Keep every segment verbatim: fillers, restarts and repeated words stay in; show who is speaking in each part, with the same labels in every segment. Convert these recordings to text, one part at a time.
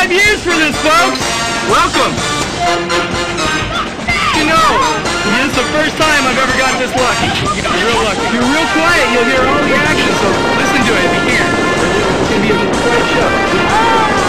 Speaker 1: Five years for this, folks! Welcome! You know, this is the first time I've ever got this lucky. You got real lucky. If you're real quiet, you'll hear all the action, so listen to it if you can. It's going to be a quiet show.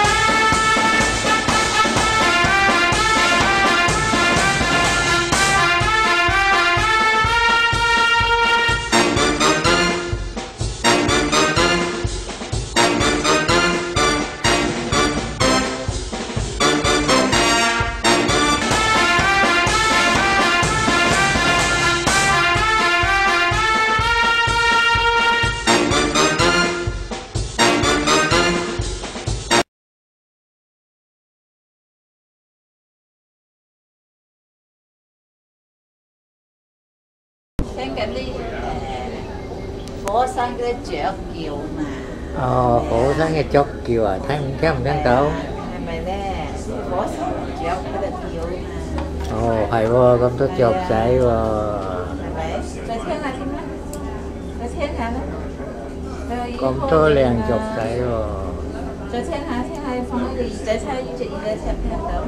Speaker 2: 聽緊啲誒火山嗰啲雀叫嘛。
Speaker 3: Ờ,火山嘅雀叫啊，聽唔聽唔聽到？
Speaker 2: 係咪咧？火山雀喺度叫嘛。
Speaker 3: Ồ, phải喎,咁多雀仔喎。
Speaker 2: 係咪？再聽下先啦，再聽下啦。
Speaker 3: 咁多靚雀仔喎。
Speaker 2: 再聽下，聽下放喺個耳仔，睇下呢隻耳仔聽唔聽到？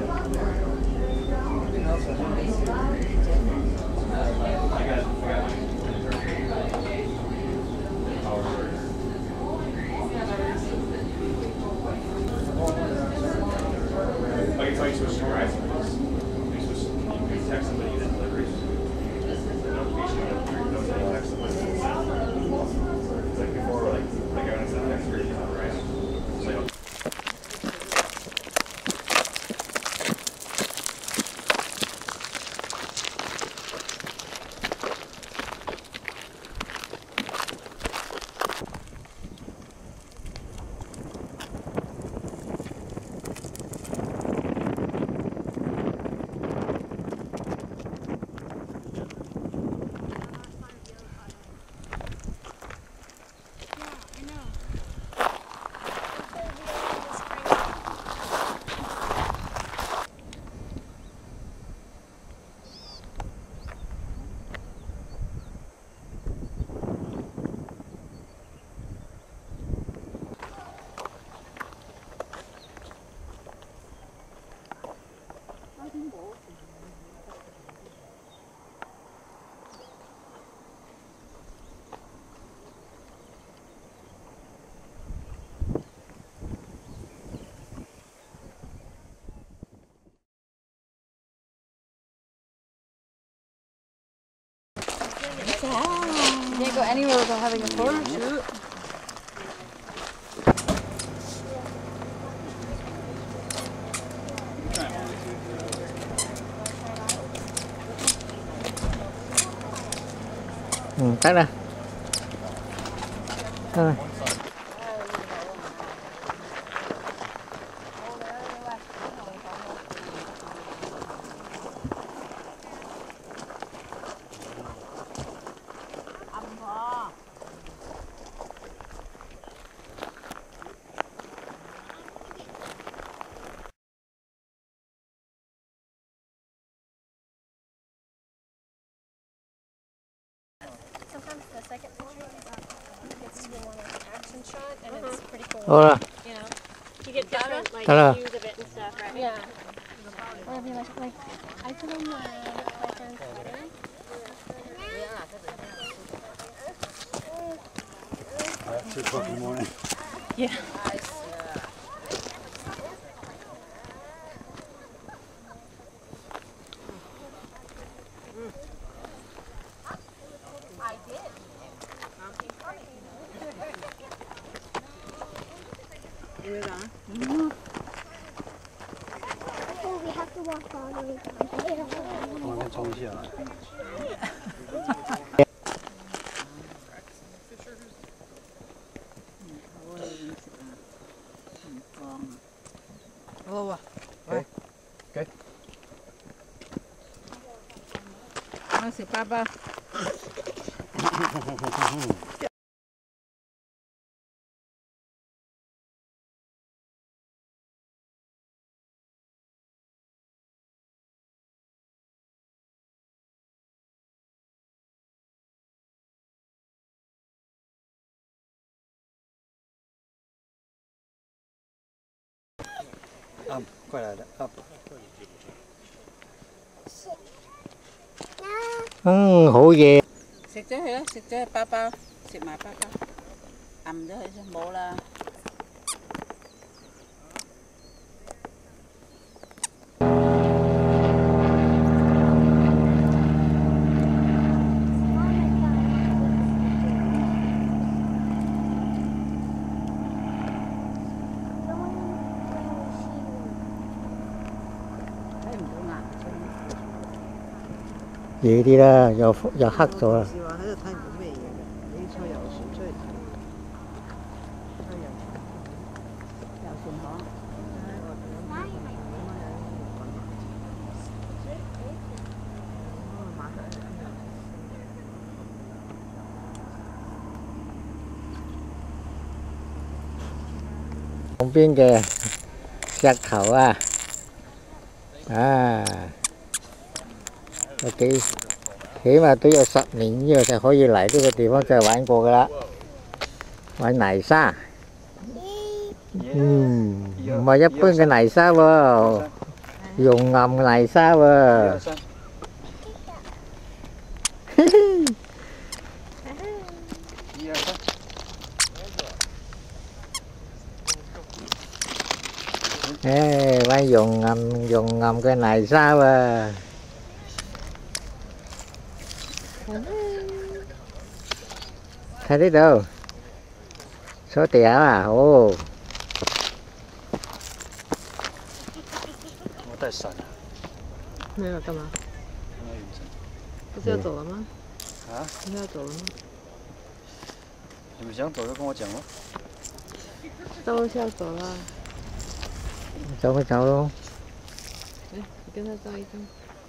Speaker 4: You can't go anywhere without having a photo shoot.
Speaker 3: Ừ, tắt ra. Thôi.
Speaker 4: Sometimes the second picture gets to be more like an action shot, and uh-huh. It's pretty cool.
Speaker 3: Hola.
Speaker 4: You know, you get different like
Speaker 3: Hello.
Speaker 4: views of it and stuff, right? Yeah. Or it'll be like, like I put on my my friend's sweater.
Speaker 5: At two o'clock in the morning.
Speaker 4: Yeah.
Speaker 6: Mm-hmm. Oh, we have to walk all the way down there.
Speaker 5: Oh, that's all here.
Speaker 2: Oh,
Speaker 5: okay. Okay.
Speaker 2: Non, c'est pas bas.
Speaker 5: ，up， 快来了 ，up。
Speaker 3: 嗯，好嘢。
Speaker 2: 食咗佢啦，食咗包包，食埋包包，揞咗佢先，冇啦。
Speaker 3: 夜啲啦，又又黑咗啦。
Speaker 7: 是話喺度睇唔到咩嘢嘅，你坐遊船出去睇。
Speaker 2: 遊船河。
Speaker 3: 旁邊嘅石頭啊，啊，有幾起碼都有十年之後就可以嚟呢個地方再玩過噶啦，玩泥沙。嗯，唔係一般嘅泥沙喎，熔岩泥沙喎。誒，玩熔岩熔岩嘅泥沙喎。睇呢度，坐地下啊，好。
Speaker 5: 我太闪了。
Speaker 7: 沒有幹嘛？不是要走了嗎？
Speaker 5: 啊？
Speaker 7: 不是要走了嗎？
Speaker 5: 你們想走就跟我講咯。
Speaker 7: 到樓下走啦。
Speaker 3: 走咪走咯。
Speaker 7: 誒，你跟他照一張。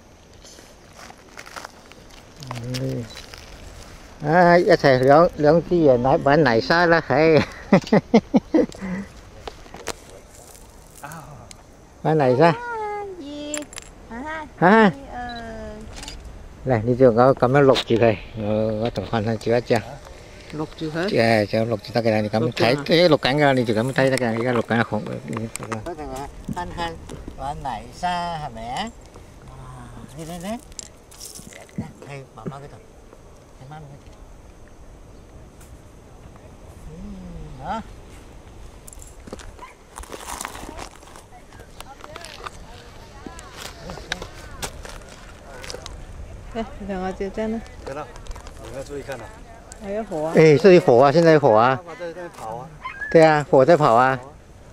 Speaker 3: 嗯。啊！一齊兩兩支人嚟玩泥沙啦，唉！玩泥沙。啊！嚟，你就我咁樣錄住佢，我我同漢漢照一張。
Speaker 7: 錄住佢。
Speaker 3: 誒，就錄住得嘅啦，你咁睇，誒錄緊㗎，你就咁睇得㗎，而家錄緊紅。嗰陣話漢漢玩泥沙係咪啊？哇！你你你，睇媽媽嗰度，睇媽媽嗰度。嗯，啊。
Speaker 7: 哎，兩個姐姐呢？
Speaker 5: 對了，你要注意看了。
Speaker 7: 還有火啊！
Speaker 3: 哎，這裡火啊！現在火啊！
Speaker 5: 爸爸在在跑啊！
Speaker 3: 對啊，火在跑啊！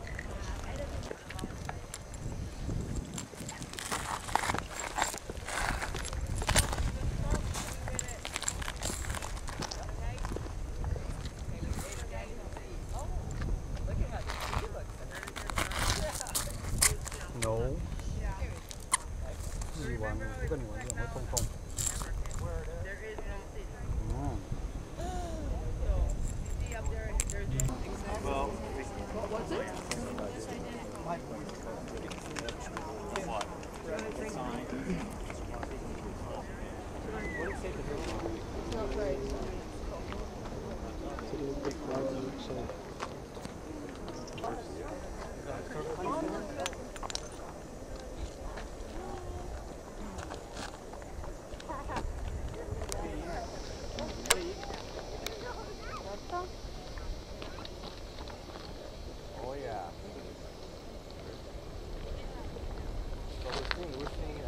Speaker 5: no， 自己玩，不跟你玩这种会痛痛。嗯。Well,